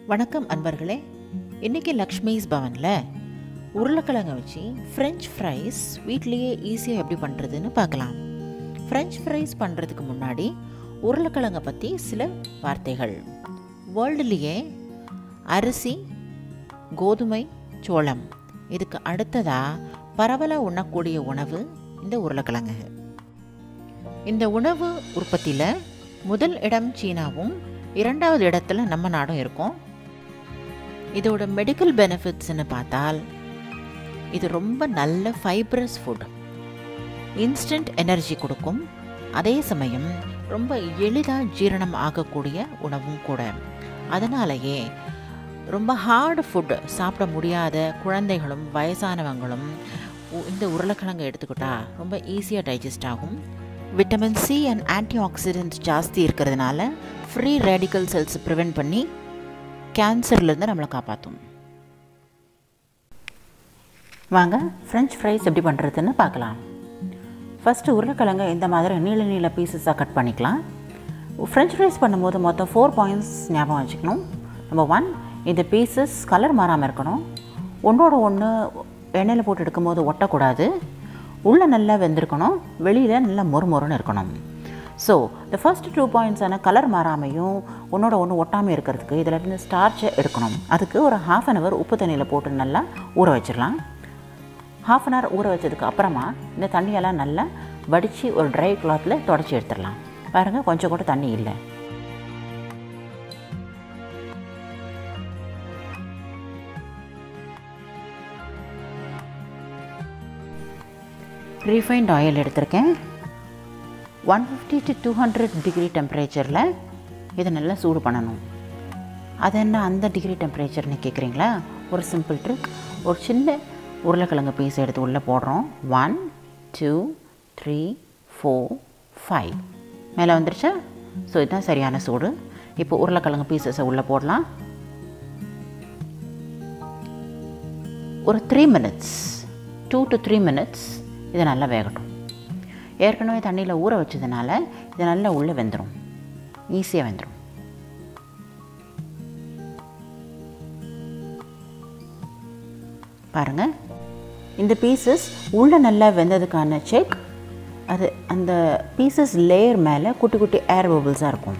வணக்கம் அன்பர்களே. இன்றைக்கி லக்ஷ்மிஸ் பவனில் உருளைக்கிழங்கை வச்சு ஃப்ரெஞ்ச் ஃப்ரைஸ் வீட்லேயே ஈஸியாக எப்படி பண்ணுறதுன்னு பார்க்கலாம். ஃப்ரெஞ்ச் ஃப்ரைஸ் பண்ணுறதுக்கு முன்னாடி உருளைக்கிழங்கை பற்றி சில வார்த்தைகள். வேர்ல்டுலேயே அரிசி, கோதுமை, சோளம் இதுக்கு அடுத்ததாக பரவலாக உண்ணக்கூடிய உணவு இந்த உருளைக்கிழங்கு. இந்த உணவு உற்பத்தியில் முதல் இடம் சீனாவும், இரண்டாவது இடத்துல நம்ம நாடும் இருக்கும். இதோட மெடிக்கல் பெனிஃபிட்ஸ்ன்னு பார்த்தால் இது ரொம்ப நல்ல ஃபைப்ரஸ் ஃபுட், இன்ஸ்டன்ட் எனர்ஜி கொடுக்கும். அதே சமயம் ரொம்ப எளிதாக ஜீரணம் ஆகக்கூடிய உணவும் கூட. அதனாலேயே ரொம்ப ஹார்டு ஃபுட் சாப்பிட முடியாத குழந்தைகளும் வயசானவங்களும் இந்த உருளைக்கிழங்கை எடுத்துக்கிட்டால் ரொம்ப ஈஸியாக டைஜஸ்ட் ஆகும். Vitamin C and anti oxidants ஜாஸ்தி இருக்கிறதுனால ஃப்ரீ ரேடிக்கல் செல்ஸ் ப்ரிவெண்ட் பண்ணி கேன்சர்லேருந்து நம்மளை காப்பாற்றும். வாங்க ஃப்ரெஞ்ச் ஃப்ரைஸ் எப்படி பண்ணுறதுன்னு பார்க்கலாம். ஃபஸ்ட்டு உருளைக்கிழங்கை இந்த மாதிரி நீள நீள பீசஸாக கட் பண்ணிக்கலாம். ஃப்ரெஞ்ச் ஃப்ரைஸ் பண்ணும்போது மொத்தம் 4 பாயிண்ட்ஸ் ஞாபகம் வச்சுக்கணும். நம்பர் 1, இந்த பீசஸ் கலர் மாறாமல் இருக்கணும். ஒன்றோட ஒன்று எண்ணெயில் போட்டு எடுக்கும்போது ஒட்டக்கூடாது. உள்ளே நல்லா வெந்திருக்கணும், வெளியில் நல்லா மொறுமொறுன்னு இருக்கணும். ஸோ இந்த ஃபர்ஸ்ட் 2 பாயிண்ட்ஸான கலர் மாறாமையும் ஒன்றோட ஒன்று ஒட்டாமல் இருக்கிறதுக்கு இதில் ஸ்டார்ச்சை எடுக்கணும். அதுக்கு ஒரு 1/2 அன் ஹவர் உப்பு தண்ணியில் போட்டு நல்லா ஊற வச்சிடலாம். 1/2 அன் ஹவர் ஊற வச்சதுக்கு அப்புறமா இந்த தண்ணியெல்லாம் நல்லா வடித்து ஒரு ட்ரை கிளாத்தில் தொடச்சி எடுத்துடலாம். பாருங்கள், கொஞ்சம் கூட தண்ணி இல்லை. ரீஃபைண்ட் ஆயில் எடுத்திருக்கேன். 150 to 200 டிகிரி டெம்பரேச்சரில் இதை நல்லா சூடு பண்ணணும். அது என்ன அந்த டிகிரி டெம்பரேச்சர்னு கேட்குறீங்களா? ஒரு சிம்பிள் ட்ரிக். ஒரு சின்ன உருளைக்கிழங்கு பீஸ் எடுத்து உள்ளே போடுறோம். 1 2 3 4 5 மேலே வந்துருச்சா? ஸோ இதுதான் சரியான சூடு. இப்போ உருளைக்கிழங்கு பீசஸை உள்ளே போடலாம். ஒரு 3 மினிட்ஸ் 2 to 3 மினிட்ஸ் இதை நல்லா வேகட்டும். ஏற்கனவே தண்ணியில் ஊற வச்சதுனால இது நல்லா உள்ளே வெந்துடும், ஈஸியாக வெந்துடும். பாருங்கள், இந்த பீசஸ் உள்ளே நல்லா வெந்ததுக்கான செக். அது அந்த பீசஸ் லேயர் மேலே குட்டி குட்டி ஏர் பபிள்ஸாக இருக்கும்.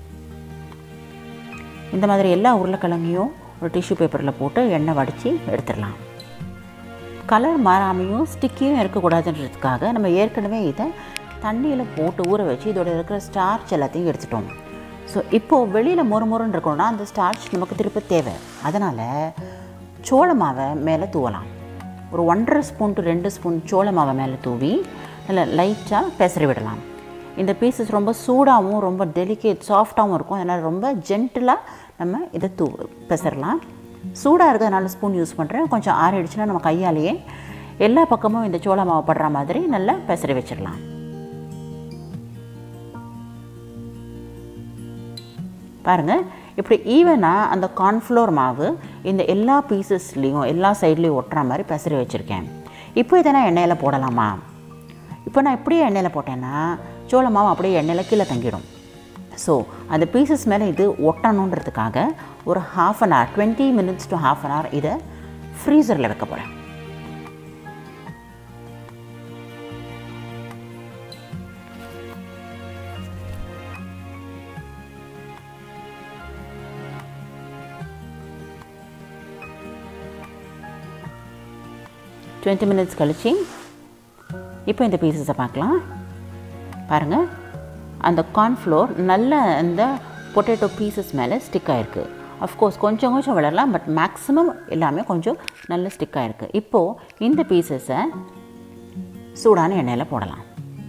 இந்த மாதிரி எல்லா உருளைக்கிழங்கையும் ஒரு டிஷ்யூ பேப்பரில் போட்டு எண்ணெய் வடித்து எடுத்துடலாம். கலர் மாறாமையும் ஸ்டிக்கியும் இருக்கக்கூடாதுன்றதுக்காக நம்ம ஏற்கனவே இதை தண்ணியில் போட்டு ஊற வச்சு இதோட இருக்கிற ஸ்டார்ச் எல்லாத்தையும் எடுத்துட்டோம். ஸோ இப்போது வெளியில் மொறுமொறுன்னு இருக்கணும்னா அந்த ஸ்டார்ச் நமக்கு திருப்பி தேவை. அதனால் சோள மாவை மேலே தூவலாம். ஒரு 1.5 ஸ்பூன் to 2 ஸ்பூன் சோள மாவை மேலே தூவி நல்லா லைட்டாக பெசரி விடலாம். இந்த பீசஸ் ரொம்ப சூடாகவும் ரொம்ப டெலிகேட் சாஃப்டாகவும் இருக்கும். அதனால் ரொம்ப ஜென்டிலாக நம்ம இதை பெசரலாம். சூடாக இருக்கிறதுனால ஸ்பூன் யூஸ் பண்ணுறேன். கொஞ்சம் ஆறிடுச்சுன்னா நம்ம கையாலேயே எல்லா பக்கமும் இந்த சோள மாவு படுற மாதிரி நல்லா பெசரி வச்சிடலாம். பாருங்கள், இப்படி ஈவனாக அந்த கார்ன்ஃப்ளோர் மாவு இந்த எல்லா பீசஸ்லேயும் எல்லா சைட்லேயும் ஒட்டுற மாதிரி பெசரி வச்சுருக்கேன். இப்போ இதை நான் எண்ணெயில் போடலாமா? இப்போ நான் இப்படியே எண்ணெயில் போட்டேன்னா சோள மாவு அப்படியே எண்ணெயில் கீழே தங்கிடும். ஸோ அந்த பீசஸ் மேலே இது ஒட்டணுன்றதுக்காக ஒரு 1/2 an hour 20 minutes to 1/2 an hour இதை ஃப்ரீசரில் வைக்க போகிறேன். டுவெண்ட்டி மினிட்ஸ் கழிச்சு இப்போ இந்த பீசஸை பார்க்கலாம். பாருங்கள், அந்த கார்ன்ஃப்ளோர் நல்ல அந்த பொட்டேட்டோ பீசஸ் மேலே ஸ்டிக் ஆகிருக்கு. அஃப்கோர்ஸ் கொஞ்சம் கொஞ்சம் விளரலாம், பட் மேக்ஸிமம் எல்லாமே கொஞ்சம் நல்ல ஸ்டிக் ஆகிருக்கு. இப்போது இந்த பீசஸை சூடான எண்ணெயில் போடலாம்.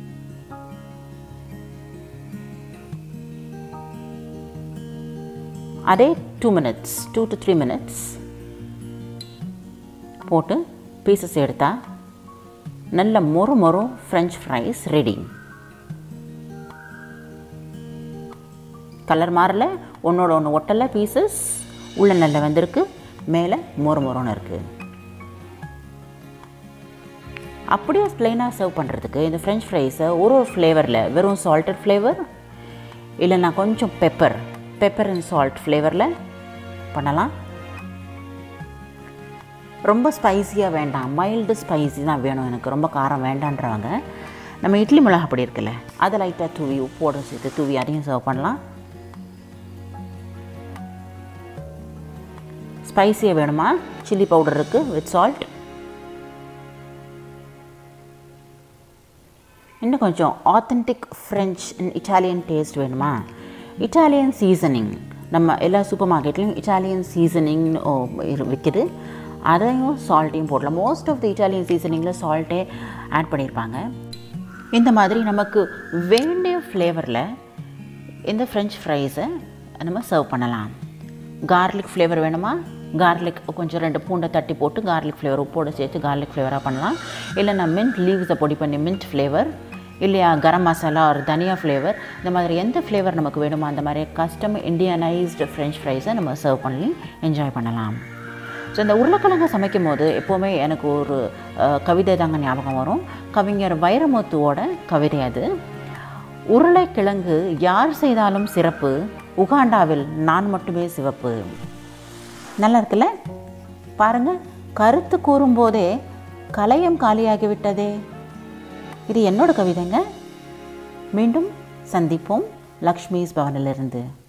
அதே 2 to 3 மினிட்ஸ் போட்டு பீசஸ் எடுத்தால் நல்ல மொறு ஃப்ரெஞ்ச் ஃப்ரைஸ் ரெடி. கலர் மாறல, ஒன்றோட ஒன்று ஒட்டலை, பீசஸ் உள்ளே நல்லா வந்திருக்கு, மேலே மொறுன்னு இருக்குது. அப்படியே ப்ளைனாக சர்வ் பண்ணுறதுக்கு இந்த ஃப்ரெஞ்ச் ஃப்ரைஸை ஒரு ஃப்ளேவரில், வெறும் சால்ட்டட் ஃப்ளேவர் இல்லைன்னா கொஞ்சம் பெப்பர் அண்ட் சால்ட் ஃப்ளேவரில் பண்ணலாம். ரொம்ப ஸ்பைஸியாக வேண்டாம், மைல்டு ஸ்பைஸி தான் வேணும் எனக்கு, ரொம்ப காரம் வேண்டான்றவங்க நம்ம இட்லி மிளகா பொடி இருக்குல்ல, அதை லைட்டாக தூவி உப்போடு சேர்த்து தூவி அதையும் சர்வ் பண்ணலாம். ஸ்பைஸியாக வேணுமா, சில்லி பவுடர் இருக்குது வித் சால்ட். இன்னும் கொஞ்சம் authentic French and Italian taste வேணுமா, இட்டாலியன் சீசனிங், நம்ம எல்லா சூப்பர் மார்க்கெட்லேயும் இட்டாலியன் சீசனிங் விற்கிது, அதையும் சால்ட்டையும் போடலாம். மோஸ்ட் ஆஃப் த இட்டாலியன் சீசனிங்கில் சால்ட்டே ஆட் பண்ணியிருப்பாங்க. இந்த மாதிரி நமக்கு வேண்டிய ஃப்ளேவரில் இந்த ஃப்ரெஞ்ச் ஃப்ரைஸை நம்ம சர்வ் பண்ணலாம். கார்லிக் ஃப்ளேவர் வேணுமா, கார்லிக் கொஞ்சம் 2 பூண்டை தட்டி போட்டு கார்லிக் ஃப்ளேவர் உப்போடு சேர்த்து கார்லிக் ஃப்ளேவராக பண்ணலாம். இல்லைனா மின்ட் லீவ்ஸை பொடி பண்ணி மின்ட் ஃப்ளேவர், இல்லையா கரம் மசாலா ஒரு தனியா ஃப்ளேவர், இந்த மாதிரி எந்த ஃப்ளேவர் நமக்கு வேணுமோ அந்த மாதிரி கஸ்டம் இண்டியனைஸ்டு ஃப்ரெஞ்ச் ஃப்ரைஸை நம்ம சர்வ் பண்ணி என்ஜாய் பண்ணலாம். ஸோ இந்த உருளைக்கிழங்கு சமைக்கும் போது எப்போவுமே எனக்கு ஒரு கவிதை தாங்க ஞாபகம் வரும். கவிஞர் வைரமுத்துவோட கவிதை அது. உருளைக்கிழங்கு யார் செய்தாலும் சிறப்பு, உகாண்டாவில் நான் மட்டுமே சிவப்பு. நல்லா இருக்குல்ல? பாருங்கள், கருத்து கூறும்போதே கலையம் காலியாகிவிட்டதே. இது என்னோட கவிதைங்க. மீண்டும் சந்திப்போம் லக்ஷ்மிஸ் பவனிலிருந்து.